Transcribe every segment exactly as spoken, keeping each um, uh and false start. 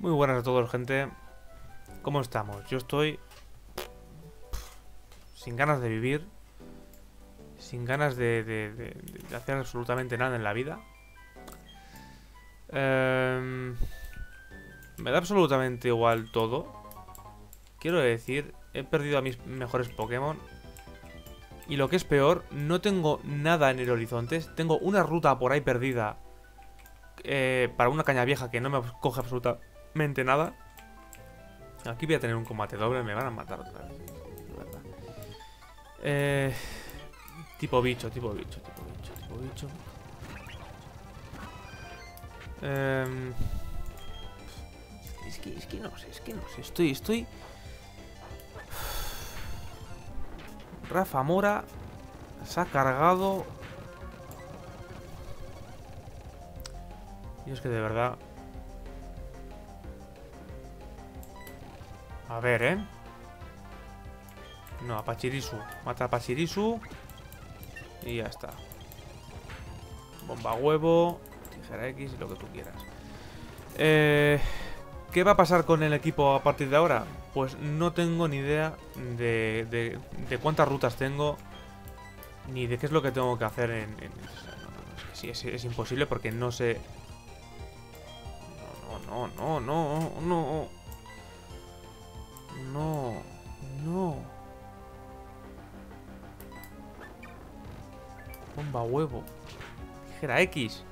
Muy buenas a todos, gente. ¿Cómo estamos? Yo estoy sin ganas de vivir, sin ganas de, de, de, de hacer absolutamente nada en la vida. Eh, me da absolutamente igual todo. Quiero decir, he perdido a mis mejores Pokémon. Y lo que es peor, no tengo nada en el horizonte. Tengo una ruta por ahí perdida eh, para una caña vieja que no me coge absolutamente nada. Aquí voy a tener un combate doble, me van a matar otra vez. Eh, tipo bicho, tipo bicho, tipo bicho, tipo bicho. Eh, es, que, es que no sé, es que no sé. Estoy, estoy... Rafa Mora se ha cargado. Y es que de verdad... A ver, ¿eh? No, a Pachirisu. Mata a Pachirisu. Y ya está. Bomba huevo. Tijera X y lo que tú quieras. Eh, ¿Qué va a pasar con el equipo a partir de ahora? Pues no tengo ni idea de, de, de cuántas rutas tengo. Ni de qué es lo que tengo que hacer en... en no, no, no, es que sí, es, es imposible porque no sé... No, no, no, no, no. No, no. Bomba huevo. Tijera X.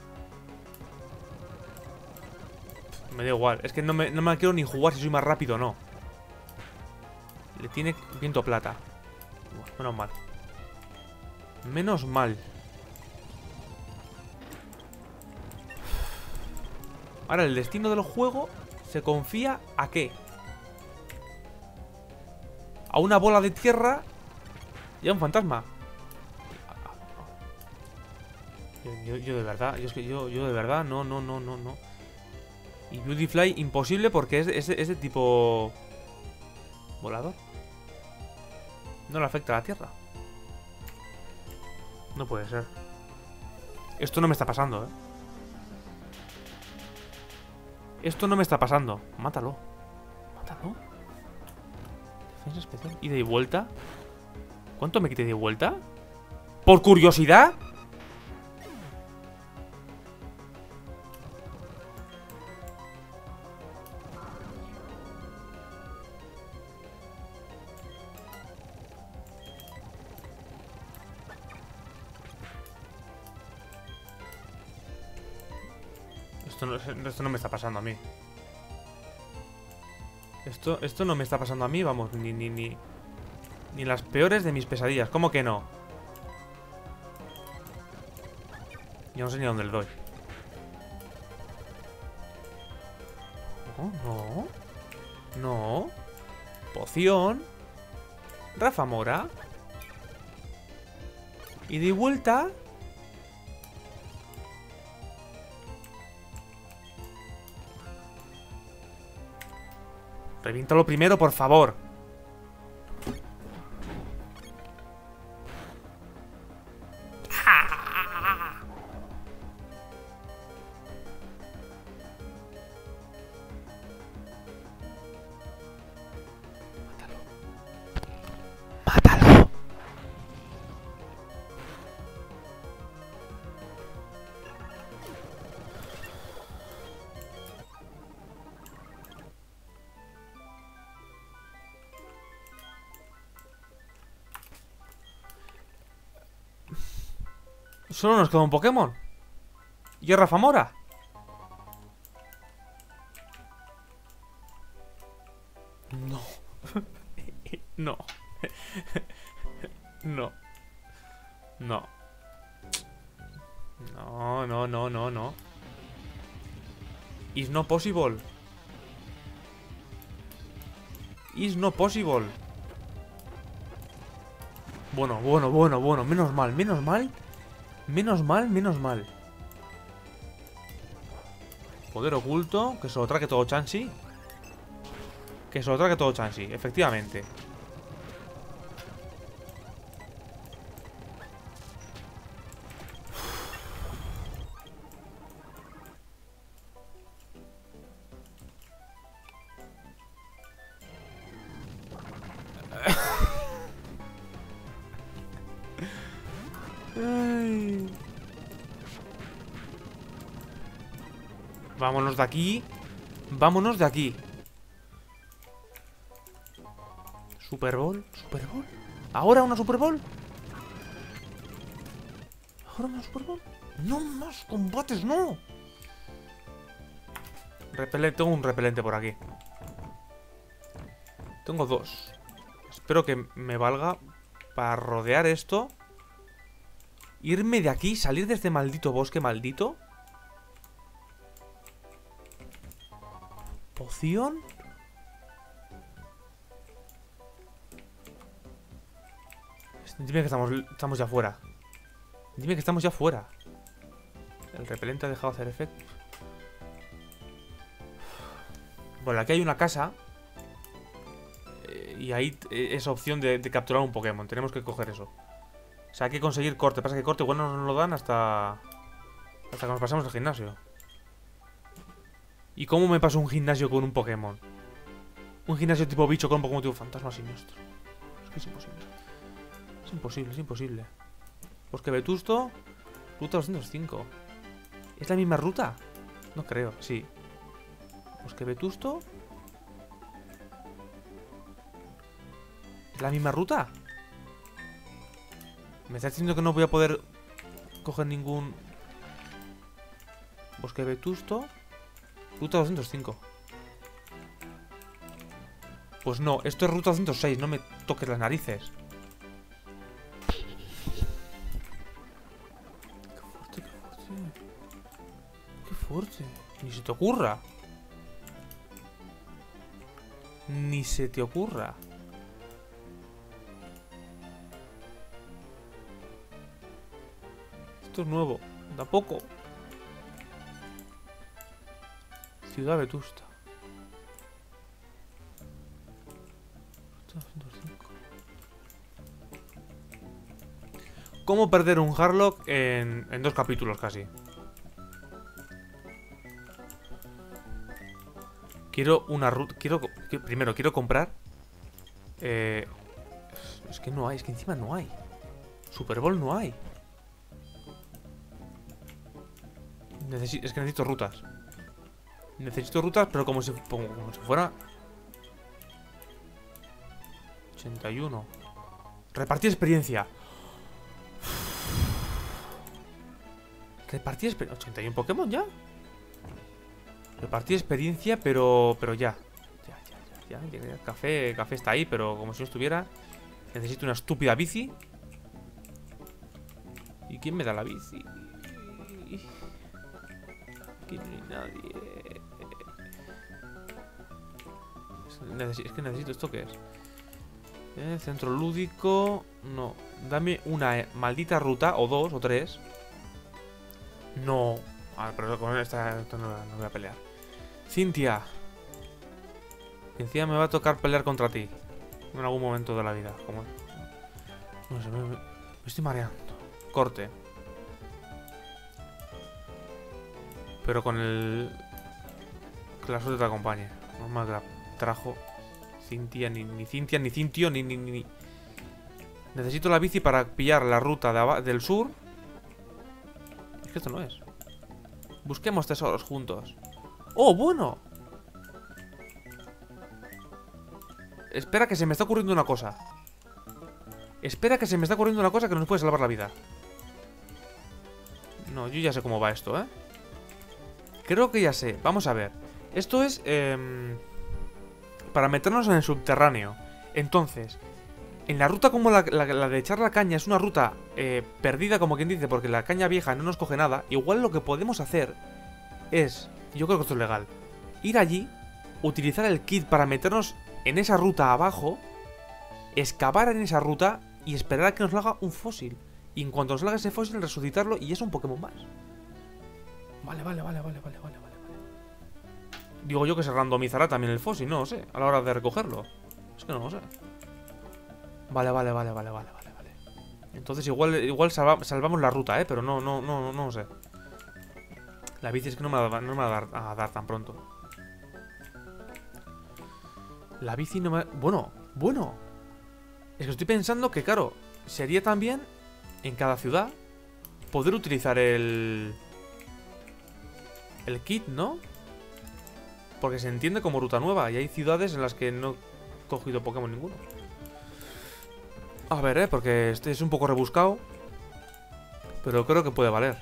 Me da igual. Es que no me, no me la quiero ni jugar si soy más rápido o no. Le tiene viento plata. Uf, menos mal. Menos mal. Ahora el destino del juego se confía a qué? A una bola de tierra y a un fantasma. Yo, yo, yo de verdad, yo es que yo, yo de verdad, no, no, no, no, no. Y Beautyfly imposible porque es, es, es de tipo volador. No le afecta a la tierra. No puede ser. Esto no me está pasando, eh. Esto no me está pasando. Mátalo. Mátalo. Defensa especial. ¿Ida y vuelta? ¿Cuánto me quité de vuelta? ¿Por curiosidad? Esto no, esto no me está pasando a mí. Esto, esto no me está pasando a mí, vamos, ni, ni, ni... Ni las peores de mis pesadillas. ¿Cómo que no? Yo no sé ni a dónde le doy. No, no. No. Poción. Rafa Mora. Y de vuelta. Reviéntalo primero, por favor. Mátalo. Solo nos queda un Pokémon. ¿Y es Rafa Mora? No. No. No. No. No, no, no, no, no. It's not possible. It's not possible. Bueno, bueno, bueno, bueno. Menos mal, menos mal. Menos mal, menos mal. Poder oculto. Que se lo trague todo Chansey. Que se lo trague todo Chansey, efectivamente. Vámonos de aquí. Vámonos de aquí. Super Bowl. Super Bowl. ¿Ahora una Super Bowl? ¿Ahora una Super Bowl? No más combates, no. Repelente, tengo un repelente por aquí. Tengo dos. Espero que me valga para rodear esto. Irme de aquí, salir de este maldito bosque maldito. ¿Poción? Dime que estamos, estamos ya fuera. Dime que estamos ya fuera. El repelente ha dejado de hacer efecto. Bueno, aquí hay una casa. Eh, y ahí es opción de, de capturar un Pokémon. Tenemos que coger eso. O sea, hay que conseguir corte. Pasa que corte igual no nos lo dan hasta... Hasta que nos pasamos al gimnasio. ¿Y cómo me paso un gimnasio con un Pokémon? Un gimnasio tipo bicho con un Pokémon tipo fantasma siniestro. Es que es imposible. Es imposible, es imposible. Bosque Vetusto. Ruta doscientos cinco. ¿Es la misma ruta? No creo, sí. Bosque Vetusto. ¿Es la misma ruta? ¿Me está diciendo que no voy a poder coger ningún... Bosque Vetusto? Ruta doscientos cinco. Pues no, esto es ruta doscientos seis. No me toques las narices. Qué fuerte, qué fuerte. Qué fuerte. Ni se te ocurra. Ni se te ocurra. Esto es nuevo. Tampoco. Ciudad Vetusta. ¿Cómo perder un Harlock en, en dos capítulos casi? Quiero una ruta. Quiero, quiero. Primero, quiero comprar. Eh, es que no hay, es que encima no hay. Super Bowl no hay. Necesito, es que necesito rutas. Necesito rutas, pero como si, como, como si fuera... ochenta y uno. Repartir experiencia. Repartir experiencia. ¿ochenta y uno Pokémon ya? Repartir experiencia, pero pero ya. Ya, ya, ya, ya. El café, café está ahí, pero como si no estuviera. Necesito una estúpida bici. ¿Y quién me da la bici? Aquí no hay nadie. Es que necesito esto, ¿qué es? Eh, centro lúdico. No, dame una eh, maldita ruta. O dos, o tres. No. Ah, pero con esta, esta no, no voy a pelear. Cintia. Encima me va a tocar pelear contra ti en algún momento de la vida. Como... No sé, me, me estoy mareando. Corte. Pero con el... Que la suerte te acompañe. No más que la trajo Cintia, ni, ni Cintia, ni Cintio, ni, ni, ni... Necesito la bici para pillar la ruta de del sur. Es que esto no es. Busquemos tesoros juntos. ¡Oh, bueno! Espera que se me está ocurriendo una cosa. Espera que se me está ocurriendo una cosa que nos puede salvar la vida. No, yo ya sé cómo va esto, ¿eh? Creo que ya sé. Vamos a ver. Esto es... Eh, para meternos en el subterráneo. Entonces, en la ruta como la, la, la de echar la caña es una ruta eh, perdida, como quien dice, porque la caña vieja no nos coge nada. Igual lo que podemos hacer es... Yo creo que esto es legal. Ir allí, utilizar el kit para meternos en esa ruta abajo, excavar en esa ruta y esperar a que nos lo haga un fósil. Y en cuanto nos haga ese fósil, resucitarlo y es un Pokémon más. Vale, vale, vale, vale, vale, vale, vale. Digo yo que se randomizará también el fósil, no lo sé, a la hora de recogerlo. Es que no lo sé. Vale, vale, vale, vale, vale, vale, vale. Entonces igual, igual salva, salvamos la ruta, eh, pero no, no, no, no, no lo sé. La bici es que no me va, no me va a, dar, a dar tan pronto. La bici no me... Bueno, bueno. Es que estoy pensando que, claro, sería también en cada ciudad poder utilizar el... El kit, ¿no? Porque se entiende como ruta nueva. Y hay ciudades en las que no he cogido Pokémon ninguno. A ver, eh, porque este es un poco rebuscado. Pero creo que puede valer.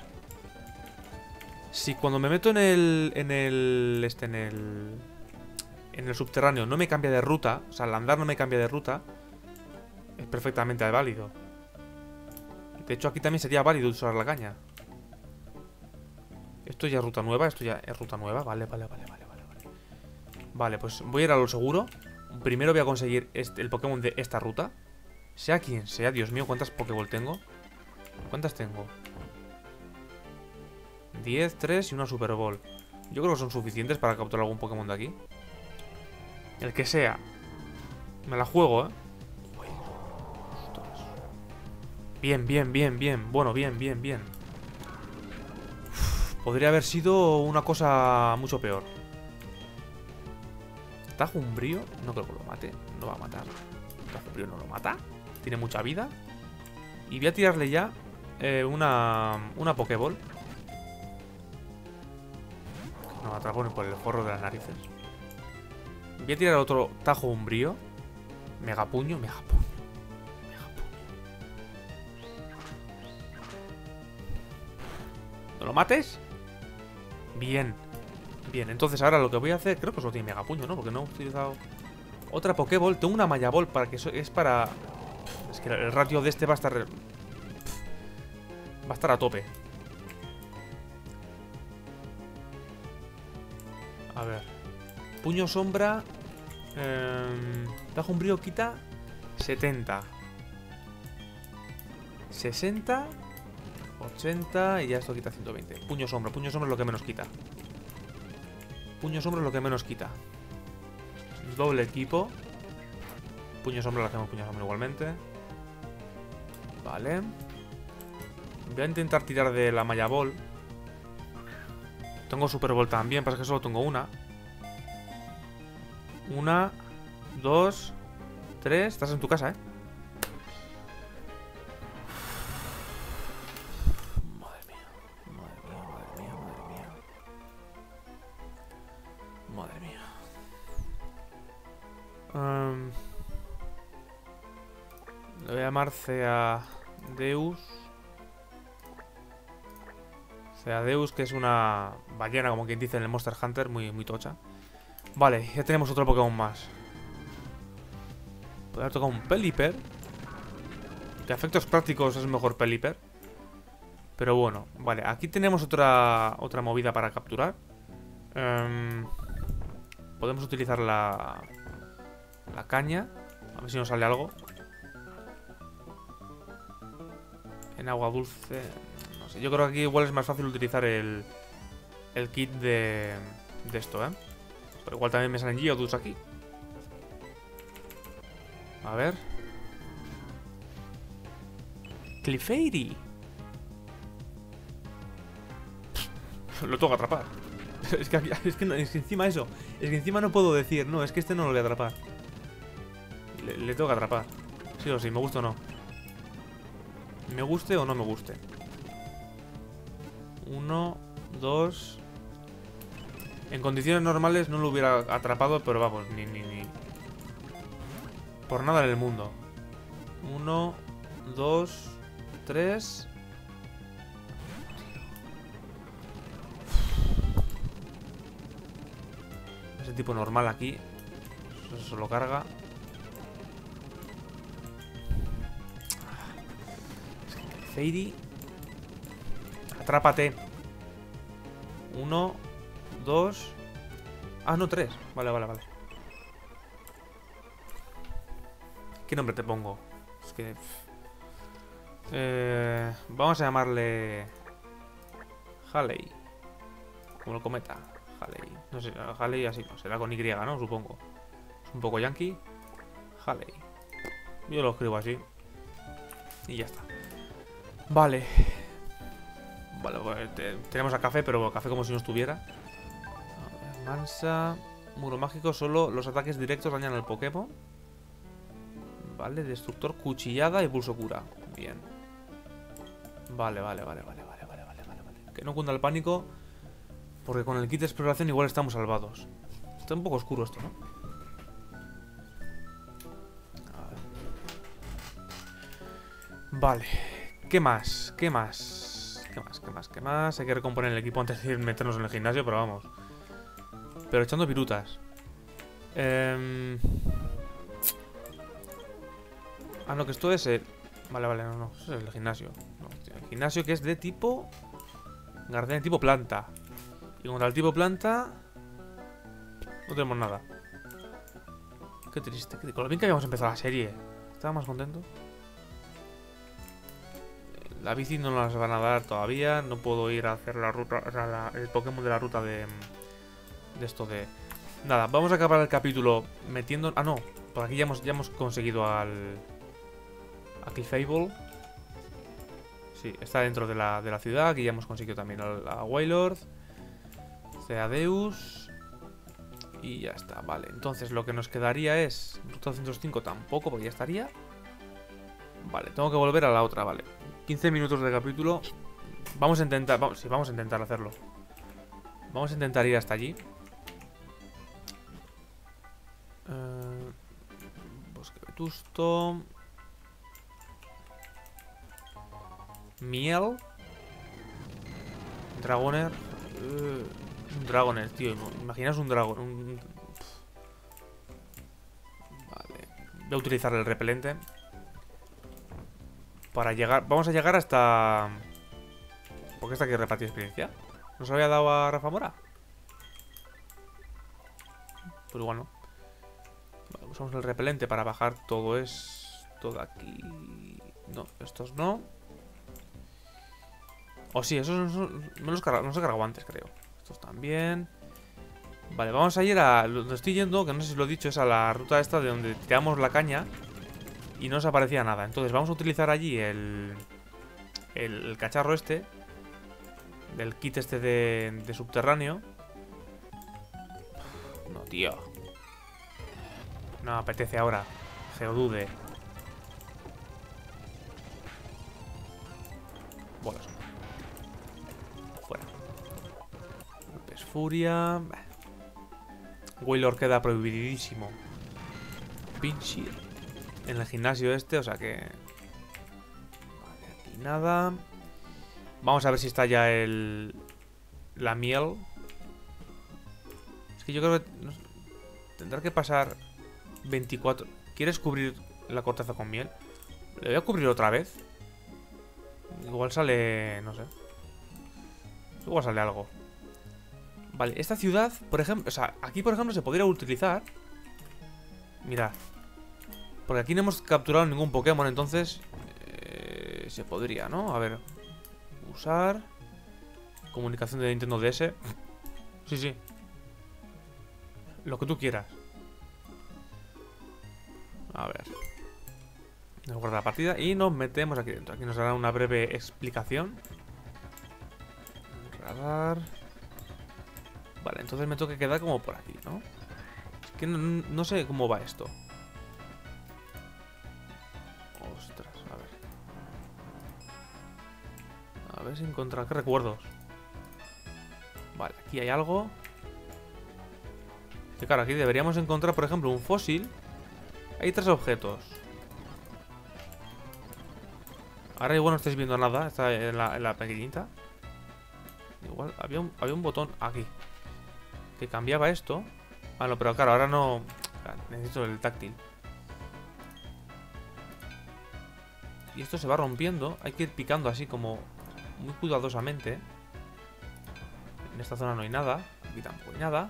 Si cuando me meto en el... En el... Este, en el... En el subterráneo no me cambia de ruta. O sea, al andar no me cambia de ruta. Es perfectamente válido. De hecho, aquí también sería válido usar la caña. Esto ya es ruta nueva. Esto ya es ruta nueva. Vale, vale, vale, vale, vale. Vale, pues voy a ir a lo seguro. Primero voy a conseguir este, el Pokémon de esta ruta. Sea quien sea. Dios mío, ¿cuántas Pokéball tengo? ¿Cuántas tengo? diez, tres y una Super Ball. Yo creo que son suficientes para capturar algún Pokémon de aquí. El que sea. Me la juego, ¿eh? Bien, bien, bien, bien. Bueno, bien, bien, bien. Uf, podría haber sido una cosa mucho peor. Tajo Umbrío. No creo que lo mate. No va a matar. Tajo Umbrío no lo mata. Tiene mucha vida. Y voy a tirarle ya eh, una, una Pokéball. No me atrapó ni por el forro de las narices. Voy a tirar otro Tajo Umbrío. Megapuño, megapuño. Megapuño. ¿No lo mates? Bien. Bien, entonces ahora lo que voy a hacer... Creo que solo tiene megapuño, ¿no? Porque no he utilizado otra Pokéball. Tengo una Maya Ball para que eso es para... Es que el ratio de este va a estar... Va a estar a tope. A ver. Puño sombra. Eh, Tajo Umbrío quita setenta. sesenta. ochenta. Y ya esto quita ciento veinte. Puño sombra. Puño sombra es lo que menos quita. Puño sombra es lo que menos quita. Doble equipo. Puño sombra, le hacemos puño sombra igualmente. Vale. Voy a intentar tirar de la Maya Ball. Tengo Super Ball también, pasa que solo tengo una. Una, dos, tres. Estás en tu casa, ¿eh? Madre mía, madre mía, madre mía, madre mía. Madre mía. Um, le voy a llamar Ceadeus. Ceadeus, que es una ballena, como quien dice en el Monster Hunter, muy, muy tocha. Vale, ya tenemos otro Pokémon más. Puede haber tocado un Pelipper. Que a efectos prácticos es mejor Pelipper. Pero bueno, vale, aquí tenemos otra otra movida para capturar. Um, podemos utilizar la, la caña. A ver si nos sale algo. En agua dulce... Yo creo que aquí igual es más fácil utilizar el, el kit de, de esto, ¿eh? Pero igual también me salen Geodudes aquí. A ver. Clefairy. Lo tengo que atrapar. Es que, es, que no, es que encima eso. Es que encima no puedo decir, no, es que este no lo voy a atrapar. Le, le tengo que atrapar. Sí o sí, me gusta o no. Me guste o no me guste. Uno, dos. En condiciones normales no lo hubiera atrapado, pero vamos, ni, ni, ni. Por nada en el mundo. Uno, dos, tres. Ese tipo normal aquí. Eso se lo carga. Fairy. Atrápate. Uno, dos. Ah, no, tres. Vale, vale, vale. ¿Qué nombre te pongo? Es que... Eh, vamos a llamarle... Halley. Como el cometa. Halley. No sé, Halley así no. Será con Y, ¿no? Supongo. Es un poco yankee. Halley. Yo lo escribo así. Y ya está. Vale. Vale, pues te, tenemos a Café, pero Café como si no estuviera. A ver, Mansa. Muro mágico, solo los ataques directos dañan al Pokémon. Vale, destructor, cuchillada y pulso cura. Bien. Vale, vale, vale, vale, vale, vale, vale, vale, vale. Que no cunda el pánico, porque con el kit de exploración igual estamos salvados. Está un poco oscuro esto, ¿no? Vale. ¿Qué más? ¿Qué más? ¿Qué más? ¿Qué más? ¿Qué más? Hay que recomponer el equipo antes de meternos en el gimnasio, pero vamos. Pero echando pirutas. Eh... Ah, no, que esto es el... Vale, vale, no, no. Eso es el gimnasio. No, tío, el gimnasio que es de tipo... Garden de tipo planta. Y contra el tipo planta... No tenemos nada. Qué triste. Con lo bien que habíamos empezado la serie. Estaba más contento. La bici no nos las van a dar todavía. No puedo ir a hacer la ruta... O sea, la, el Pokémon de la ruta de... De esto de... Nada, vamos a acabar el capítulo metiendo... Ah, no. Por aquí ya hemos, ya hemos conseguido al... A Clefable. Sí, está dentro de la, de la ciudad. Aquí ya hemos conseguido también a, a Wailord. Ceadeus. Y ya está, vale. Entonces lo que nos quedaría es... Ruta doscientos cinco tampoco, porque ya estaría. Vale, tengo que volver a la otra, vale. quince minutos de capítulo. Vamos a intentar... Vamos, sí, vamos a intentar hacerlo. Vamos a intentar ir hasta allí. Uh, Bosque vetusto. Miel. Dragoner. Uh, un Dragoner, tío. Imaginas un dragón. Un... Vale. Voy a utilizar el repelente. Para llegar... Vamos a llegar hasta... ¿Por qué está aquí repartir experiencia? ¿No se había dado a Rafa Mora? Pues igual no. Vale, usamos el repelente para bajar todo esto de aquí. No, estos no. O sí, esos no, no los carga, no se cargado antes, creo. Estos también. Vale, vamos a ir a... Donde estoy yendo, que no sé si lo he dicho, es a la ruta esta de donde tiramos la caña. Y no nos aparecía nada. Entonces vamos a utilizar allí el... El, el cacharro este. Del kit este de, de subterráneo. No, tío. No me apetece ahora. Geodude. Bolas. Fuera. Golpes furia. Wailord queda prohibidísimo. Pinche. En el gimnasio este, o sea que... Vale, aquí nada. Vamos a ver si está ya el... La miel. Es que yo creo que... No, tendrá que pasar... veinticuatro... ¿Quieres cubrir la corteza con miel? Le voy a cubrir otra vez. Igual sale... No sé. Igual sale algo. Vale, esta ciudad, por ejemplo... O sea, aquí por ejemplo se podría utilizar... Mirad. Porque aquí no hemos capturado ningún Pokémon, entonces... Eh, se podría, ¿no? A ver... Usar... Comunicación de Nintendo D S. Sí, sí. Lo que tú quieras. A ver. Nos guarda la partida y nos metemos aquí dentro. Aquí nos dará una breve explicación. Radar. Vale, entonces me tengo que quedar como por aquí, ¿no? Es que no, no sé cómo va esto. Ostras, a ver. A ver si encontrar... ¿Qué recuerdos? Vale, aquí hay algo. Que claro, aquí deberíamos encontrar, por ejemplo, un fósil. Hay tres objetos. Ahora igual no estáis viendo nada. Está en la, en la pequeñita. Igual había un, había un botón aquí que cambiaba esto. Ah, no, pero claro, ahora no... Necesito el táctil. Y esto se va rompiendo. Hay que ir picando así como muy cuidadosamente. En esta zona no hay nada. Aquí tampoco hay nada.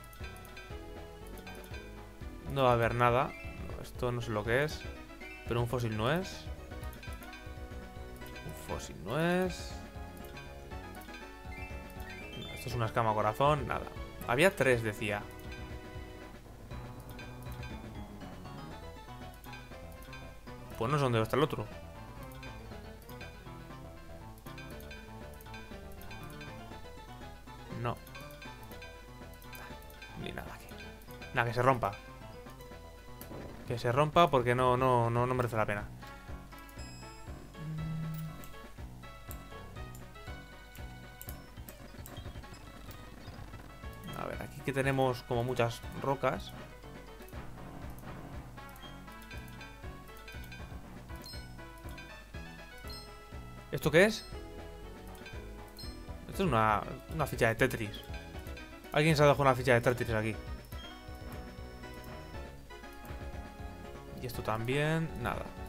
No va a haber nada. No, esto no sé lo que es. Pero un fósil no es. Un fósil no es. No, esto es una escama corazón. Nada. Había tres, decía. Pues no sé dónde está el otro. No. Ni nada aquí. Nada, que se rompa. Que se rompa porque no, no, no, no merece la pena. A ver, aquí que tenemos como muchas rocas. ¿Esto qué es? Esto es una, una ficha de Tetris. Alguien se ha dejado una ficha de Tetris aquí. Y esto también, nada.